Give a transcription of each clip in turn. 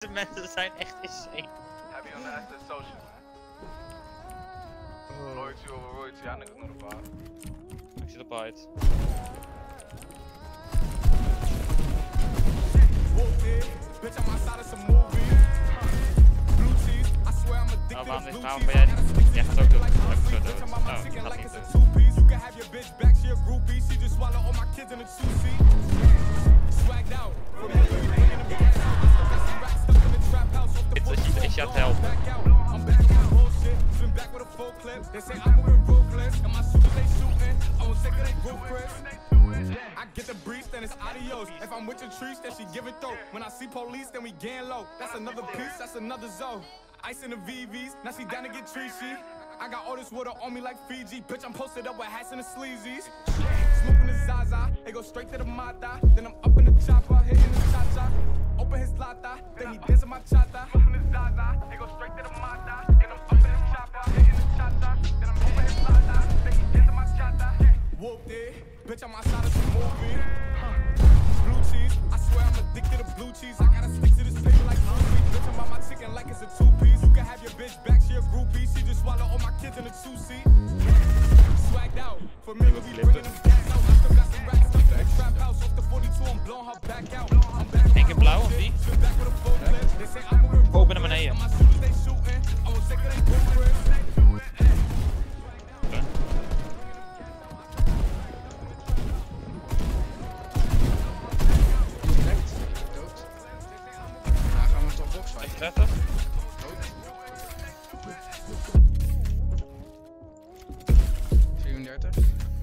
De mensen zijn echt insane. Have you on the Aston social, man? Royalty over royalty, y'all niggas know the vibe. Ik zit op bite. Oh, waarom ben jij niet? Jij gaat ook doen. Even zo dood. Oh, gaat niet doen. Is je aan het helpen? I get the breeze, then it's adios. If I'm with your trees, then she give it though. When I see police, then we gang low. That's another piece, that's another zone. Ice in the VVs, now she down to get treachy. I got all this water on me like Fiji. Bitch, I'm posted up with hats and the sleazies. Smoking the Zaza, it goes straight to the Mata. Then I'm up in the chopper, hitting the cha-cha. Open his lata, then he dancing my chata. Smoking the Zaza, it goes straight to the Mata. Then I'm up in the chopper, hitting the cha-cha. Then I'm open his lata, then he dancing my chata. Whooped it, bitch, I'm outside of the movie. Blue cheese, I swear I'm addicted to blue cheese. I gotta stick to this paper like blue cheese. Bitch, I'm about my chicken like it's a two-piece. You can have your bitch back, she a groupie. She just swallow all my kids in a two-seat. Swagged out, familiar, we bringing them gas out. I still got some racks stuck in the trap house. Off the 42, I'm blowing her back out. Eén keer blauw of die? Open naar beneden. Echt 30? Dood. 34.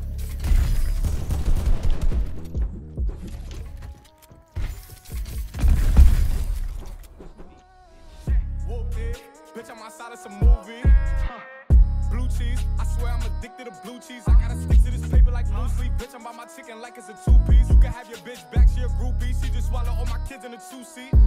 Bitch, I'm outside of some movie. Blue cheese, I swear I'm addicted to blue cheese. I gotta stick to this paper like blue sleep. Bitch, I'm about my chicken like it's a two-piece. You can have your bitch back, she a groupie. She just swallow all my kids in a two-seat.